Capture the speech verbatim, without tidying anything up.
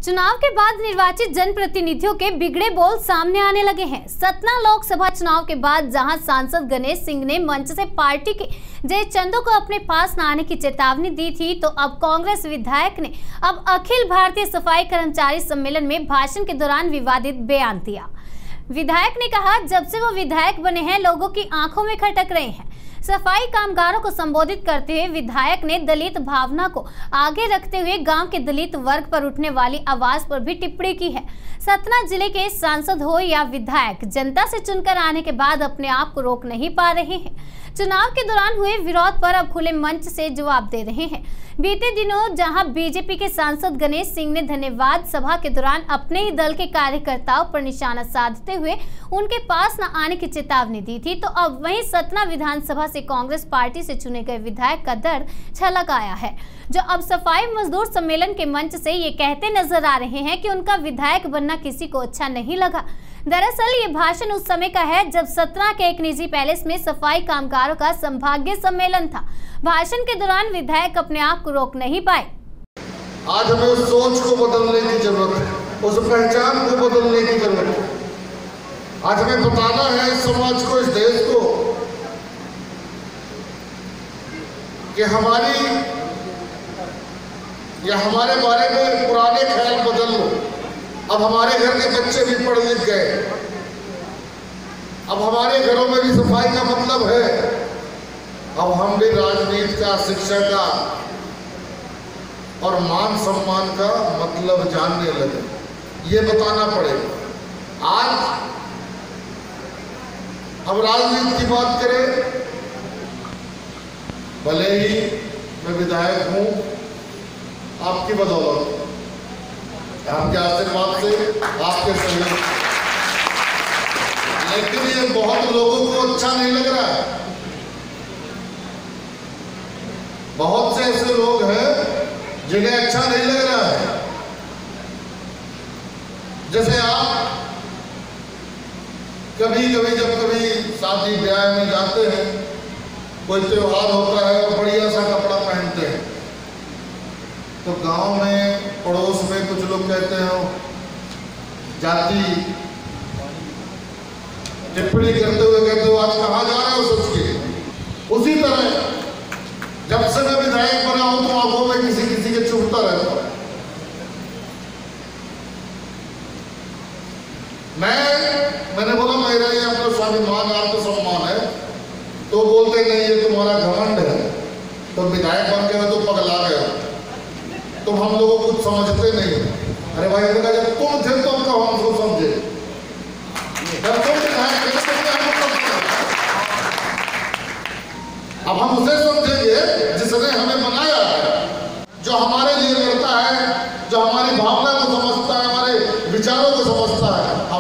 चुनाव के बाद निर्वाचित जनप्रतिनिधियों के बिगड़े बोल सामने आने लगे हैं। सतना लोकसभा चुनाव के बाद जहां सांसद गणेश सिंह ने मंच से पार्टी के जय चंदो को अपने पास न आने की चेतावनी दी थी, तो अब कांग्रेस विधायक ने अब अखिल भारतीय सफाई कर्मचारी सम्मेलन में भाषण के दौरान विवादित बयान दिया। विधायक ने कहा, जब से वो विधायक बने हैं लोगों की आंखों में खटक रहे हैं। सफाई कामगारों को संबोधित करते हुए विधायक ने दलित भावना को आगे रखते हुए गांव के दलित वर्ग पर उठने वाली आवाज पर भी टिप्पणी की है। सतना जिले के सांसद हो या विधायक, जनता से चुनकर आने के बाद अपने आप को रोक नहीं पा रहे हैं। चुनाव के दौरान हुए विरोध पर अब खुले मंच से जवाब दे रहे हैं। बीते दिनों जहां बीजेपी के सांसद गणेश सिंह ने धन्यवाद सभा के दौरान अपने ही दल के कार्यकर्ताओं पर निशाना साधते हुए उनके पास न आने की चेतावनी दी थी, तो अब वहीं सतना विधानसभा से कांग्रेस पार्टी से चुने गए विधायक का दर्द छलक आया है, जो अब सफाई मजदूर सम्मेलन के मंच से ये कहते नजर आ रहे हैं कि उनका विधायक बनना किसी को अच्छा नहीं लगा। दरअसल ये भाषण उस समय का है जब सतना के एक निजी पैलेस में सफाई कामगारों का संभाग्य सम्मेलन था। भाषण के दौरान विधायक अपने आप को रोक नहीं पाए। आज हमें उस सोच को बदलने की जरूरत है, उस पहचान को बदलने की जरूरत है। आज हमें बताना है इस समाज को, इस देश को, कि हमारी या हमारे बारे में पुराने ख्याल बदल लो। अब हमारे घर के बच्चे भी पढ़ लिख गए, अब हमारे घरों में भी सफाई का मतलब है, अब हम भी राजनीति का, शिक्षा का और मान सम्मान का मतलब जानने लगे। ये बताना पड़ेगा। आज हम राजनीति की बात करें, भले ही मैं विधायक हूं आपकी बदौलत, आपके आशीर्वाद से, आपके सहयोग, लेकिन ये बहुत लोगों को अच्छा नहीं लग रहा है। बहुत से ऐसे लोग हैं जिन्हें अच्छा नहीं लग रहा है। जैसे आप कभी कभी जब कभी शादी ब्याह में जाते हैं, कोई त्योहार होता है और बढ़िया सा कपड़ा पहनते हैं, तो गांव में पड़ोस में कुछ लोग कहते हैं, जाति टिप्पणी करते हुए कहते हो आज कहाँ जा रहे हो सोच के। उसी तरह जब से मैं विधायक बना हूं तो आंखों में किसी किसी के चुभता रहता हूं। मैं मैंने बोला मेरा ये अपना स्वाभिमान, आत्मसम्मान है, तो बोलते नहीं ये तुम्हारा घमंड है, तो विधायक बन गया तो पगला गया, तुम हम लोगों को कुछ समझते नहीं। अरे भाई उनका जब तुम थे तो उनका हम उसको समझे, जब तुम विधायक थे तो अब हम उसे समझेंगे जिसने हमें बनाया है, जो हमारे लिए लड़ता है, जो हमारी भावना को समझता है, हमारे विचारों को समझता है।